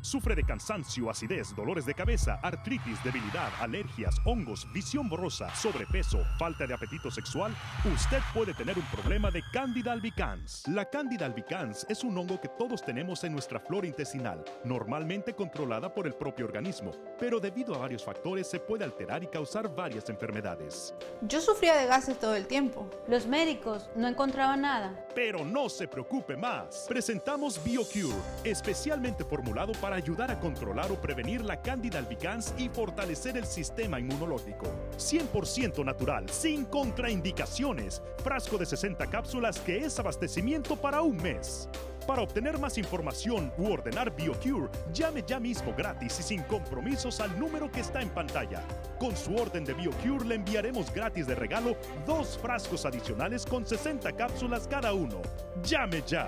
¿Sufre de cansancio, acidez, dolores de cabeza, artritis, debilidad, alergias, hongos, visión borrosa, sobrepeso, falta de apetito sexual? Usted puede tener un problema de Candida albicans. La Candida albicans es un hongo que todos tenemos en nuestra flora intestinal, normalmente controlada por el propio organismo, pero debido a varios factores se puede alterar y causar varias enfermedades. Yo sufría de gases todo el tiempo. Los médicos no encontraban nada. Pero no se preocupe más. Presentamos BioCure, especialmente formulado para ayudar a controlar o prevenir la Candida albicans y fortalecer el sistema inmunológico. 100% natural, sin contraindicaciones. Frasco de 60 cápsulas que es abastecimiento para un mes. Para obtener más información u ordenar BioCure, llame ya mismo gratis y sin compromisos al número que está en pantalla. Con su orden de BioCure le enviaremos gratis de regalo 2 frascos adicionales con 60 cápsulas cada uno. ¡Llame ya!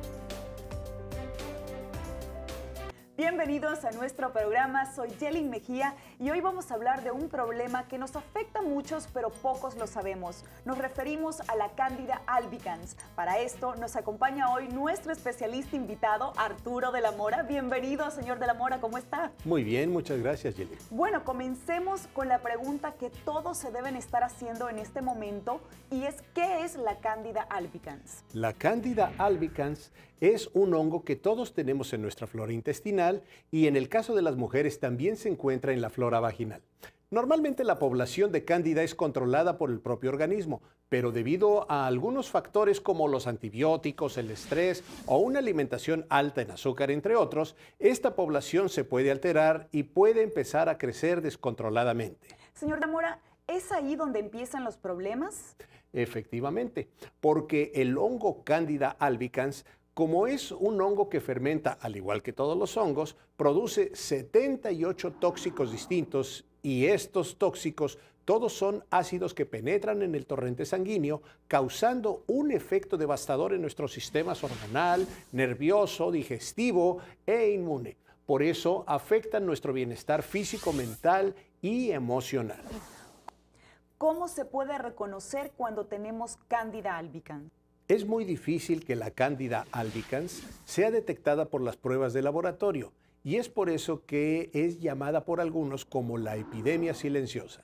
Bienvenidos a nuestro programa, soy Yelin Mejía y hoy vamos a hablar de un problema que nos afecta a muchos pero pocos lo sabemos. Nos referimos a la Candida albicans. Para esto nos acompaña hoy nuestro especialista invitado, Arturo de la Mora. Bienvenido, señor de la Mora, ¿cómo está? Muy bien, muchas gracias, Yelin. Bueno, comencemos con la pregunta que todos se deben estar haciendo en este momento y es ¿qué es la Candida albicans? La Candida albicans es un hongo que todos tenemos en nuestra flora intestinal y en el caso de las mujeres también se encuentra en la flora vaginal. Normalmente la población de Cándida es controlada por el propio organismo, pero debido a algunos factores como los antibióticos, el estrés o una alimentación alta en azúcar, entre otros, esta población se puede alterar y puede empezar a crecer descontroladamente. Señor de la Mora, ¿es ahí donde empiezan los problemas? Efectivamente, porque el hongo Candida albicans, como es un hongo que fermenta, al igual que todos los hongos, produce 78 tóxicos distintos y estos tóxicos todos son ácidos que penetran en el torrente sanguíneo, causando un efecto devastador en nuestro sistema hormonal, nervioso, digestivo e inmune. Por eso afectan nuestro bienestar físico, mental y emocional. ¿Cómo se puede reconocer cuando tenemos Candida albicans? Es muy difícil que la Candida albicans sea detectada por las pruebas de laboratorio y es por eso que es llamada por algunos como la epidemia silenciosa.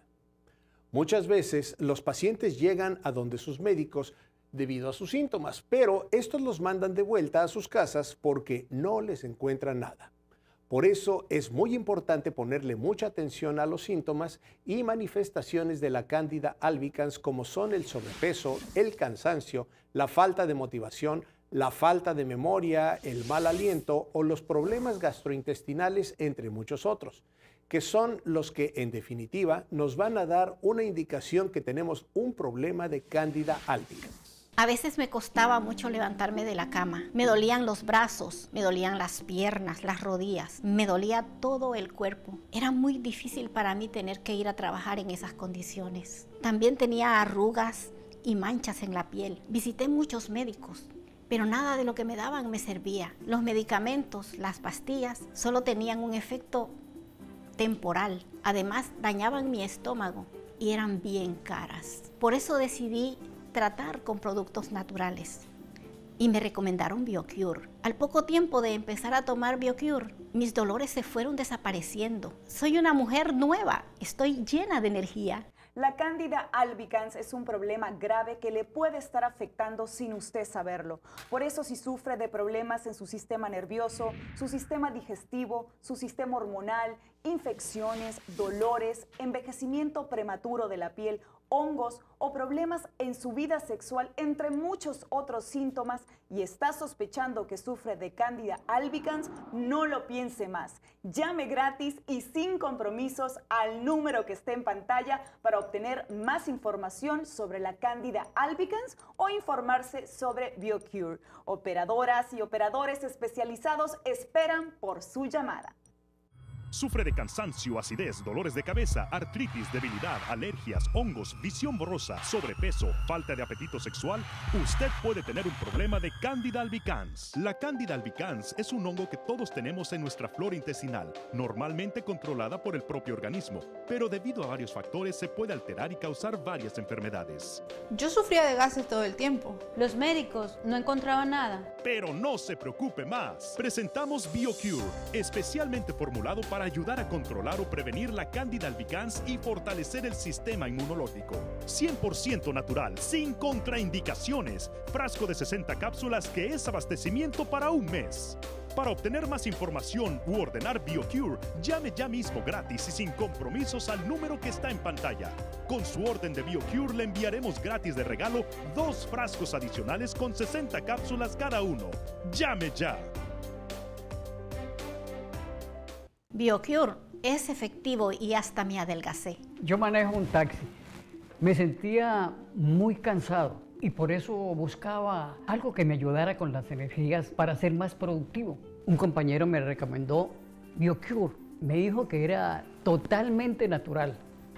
Muchas veces los pacientes llegan a donde sus médicos debido a sus síntomas, pero estos los mandan de vuelta a sus casas porque no les encuentran nada. Por eso es muy importante ponerle mucha atención a los síntomas y manifestaciones de la Candida albicans como son el sobrepeso, el cansancio, la falta de motivación, la falta de memoria, el mal aliento o los problemas gastrointestinales, entre muchos otros, que son los que en definitiva nos van a dar una indicación que tenemos un problema de Candida albicans. A veces me costaba mucho levantarme de la cama. Me dolían los brazos, me dolían las piernas, las rodillas, me dolía todo el cuerpo. Era muy difícil para mí tener que ir a trabajar en esas condiciones. También tenía arrugas y manchas en la piel. Visité muchos médicos, pero nada de lo que me daban me servía. Los medicamentos, las pastillas, solo tenían un efecto temporal. Además, dañaban mi estómago y eran bien caras. Por eso decidí tratar con productos naturales y me recomendaron BioCure. Al poco tiempo de empezar a tomar BioCure, mis dolores se fueron desapareciendo. Soy una mujer nueva, estoy llena de energía. La Candida albicans es un problema grave que le puede estar afectando sin usted saberlo. Por eso, si sufre de problemas en su sistema nervioso, su sistema digestivo, su sistema hormonal, infecciones, dolores, envejecimiento prematuro de la piel, hongos o problemas en su vida sexual, entre muchos otros síntomas, y está sospechando que sufre de Candida albicans, no lo piense más. Llame gratis y sin compromisos al número que esté en pantalla para obtener más información sobre la Candida albicans o informarse sobre BioCure. Operadoras y operadores especializados esperan por su llamada. ¿Sufre de cansancio, acidez, dolores de cabeza, artritis, debilidad, alergias, hongos, visión borrosa, sobrepeso, falta de apetito sexual? Usted puede tener un problema de Candida albicans. La Candida albicans es un hongo que todos tenemos en nuestra flora intestinal, normalmente controlada por el propio organismo, pero debido a varios factores se puede alterar y causar varias enfermedades. Yo sufría de gases todo el tiempo. Los médicos no encontraban nada. Pero no se preocupe más. Presentamos BioCure, especialmente formulado para ayudar a controlar o prevenir la Candida albicans y fortalecer el sistema inmunológico. 100% natural, sin contraindicaciones. Frasco de 60 cápsulas que es abastecimiento para un mes. Para obtener más información u ordenar BioCure, llame ya mismo gratis y sin compromisos al número que está en pantalla. Con su orden de BioCure le enviaremos gratis de regalo 2 frascos adicionales con 60 cápsulas cada uno. ¡Llame ya! BioCure es efectivo y hasta me adelgacé. Yo manejo un taxi. Me sentía muy cansado y por eso buscaba algo que me ayudara con las energías para ser más productivo. Un compañero me recomendó BioCure. Me dijo que era totalmente natural.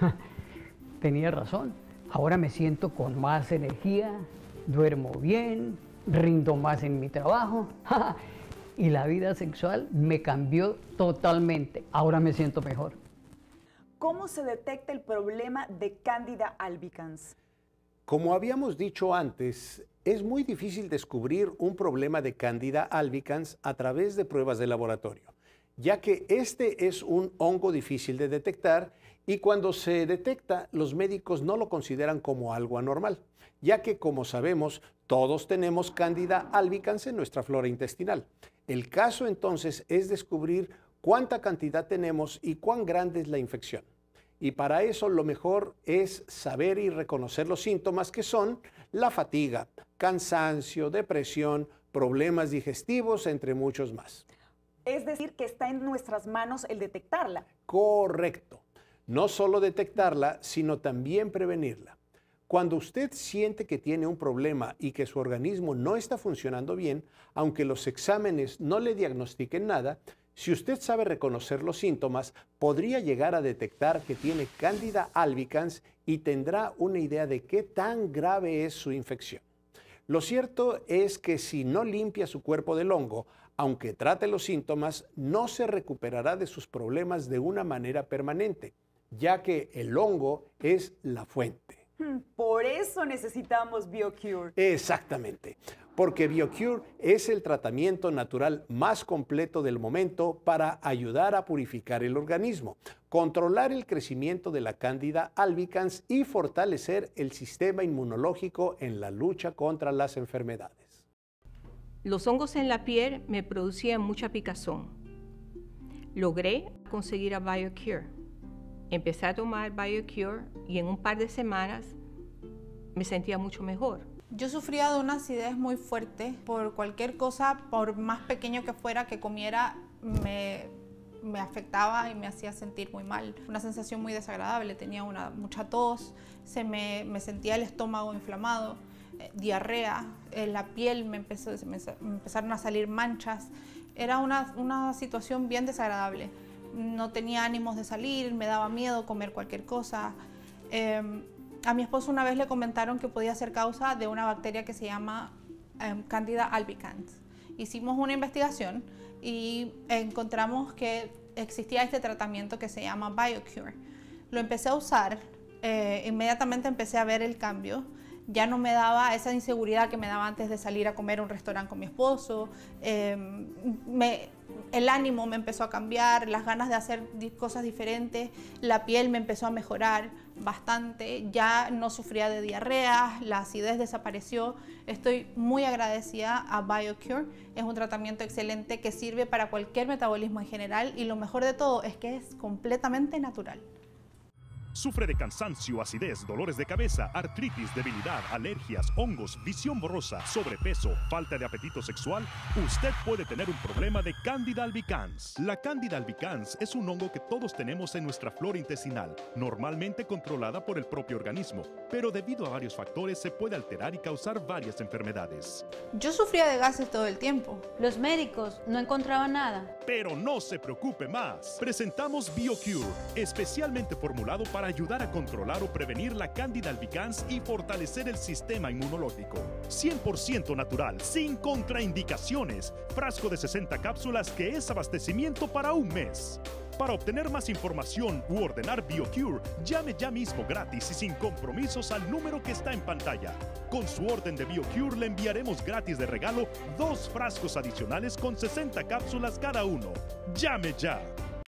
Tenía razón. Ahora me siento con más energía, duermo bien, rindo más en mi trabajo. Y la vida sexual me cambió totalmente. Ahora me siento mejor. ¿Cómo se detecta el problema de Candida albicans? Como habíamos dicho antes, es muy difícil descubrir un problema de Candida albicans a través de pruebas de laboratorio, ya que este es un hongo difícil de detectar y cuando se detecta, los médicos no lo consideran como algo anormal, ya que, como sabemos, todos tenemos Candida albicans en nuestra flora intestinal. El caso entonces es descubrir cuánta cantidad tenemos y cuán grande es la infección. Y para eso lo mejor es saber y reconocer los síntomas que son la fatiga, cansancio, depresión, problemas digestivos, entre muchos más. Es decir, que está en nuestras manos el detectarla. Correcto. No solo detectarla, sino también prevenirla. Cuando usted siente que tiene un problema y que su organismo no está funcionando bien, aunque los exámenes no le diagnostiquen nada, si usted sabe reconocer los síntomas, podría llegar a detectar que tiene Candida albicans y tendrá una idea de qué tan grave es su infección. Lo cierto es que si no limpia su cuerpo del hongo, aunque trate los síntomas, no se recuperará de sus problemas de una manera permanente, ya que el hongo es la fuente. Por eso necesitamos BioCure. Exactamente, porque BioCure es el tratamiento natural más completo del momento para ayudar a purificar el organismo, controlar el crecimiento de la Candida albicans y fortalecer el sistema inmunológico en la lucha contra las enfermedades. Los hongos en la piel me producían mucha picazón. Logré conseguir a BioCure. Empecé a tomar BioCure y en un par de semanas me sentía mucho mejor. Yo sufría de una acidez muy fuerte. Por cualquier cosa, por más pequeño que fuera que comiera, me afectaba y me hacía sentir muy mal. Una sensación muy desagradable. Tenía mucha tos, me sentía el estómago inflamado, diarrea, en la piel me empezaron a salir manchas. Era una situación bien desagradable. No tenía ánimos de salir, me daba miedo comer cualquier cosa. A mi esposo una vez le comentaron que podía ser causa de una bacteria que se llama Candida albicans. Hicimos una investigación y encontramos que existía este tratamiento que se llama BioCure. Lo empecé a usar, inmediatamente empecé a ver el cambio. Ya no me daba esa inseguridad que me daba antes de salir a comer a un restaurante con mi esposo. El ánimo me empezó a cambiar, las ganas de hacer cosas diferentes, la piel me empezó a mejorar bastante, ya no sufría de diarrea, la acidez desapareció. Estoy muy agradecida a BioCure, es un tratamiento excelente que sirve para cualquier metabolismo en general y lo mejor de todo es que es completamente natural. ¿Sufre de cansancio, acidez, dolores de cabeza, artritis, debilidad, alergias, hongos, visión borrosa, sobrepeso, falta de apetito sexual? Usted puede tener un problema de Candida albicans. La Candida albicans es un hongo que todos tenemos en nuestra flora intestinal, normalmente controlada por el propio organismo, pero debido a varios factores se puede alterar y causar varias enfermedades. Yo sufría de gases todo el tiempo. Los médicos no encontraban nada. Pero no se preocupe más. Presentamos BioCure, especialmente formulado para ayudar a controlar o prevenir la Candida albicans y fortalecer el sistema inmunológico. 100% natural, sin contraindicaciones. Frasco de 60 cápsulas que es abastecimiento para un mes. Para obtener más información u ordenar BioCure, llame ya mismo gratis y sin compromisos al número que está en pantalla. Con su orden de BioCure le enviaremos gratis de regalo 2 frascos adicionales con 60 cápsulas cada uno. ¡Llame ya!